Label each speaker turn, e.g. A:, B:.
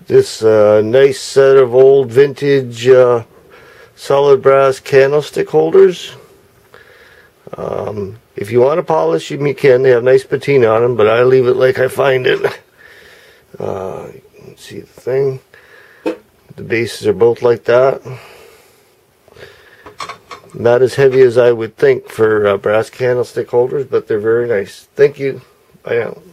A: This nice set of old vintage solid brass candlestick holders. If you want to polish them, you can. They have nice patina on them, but I leave it like I find it. You can see the thing. The bases are both like that. Not as heavy as I would think for brass candlestick holders, but they're very nice. Thank you. Bye now.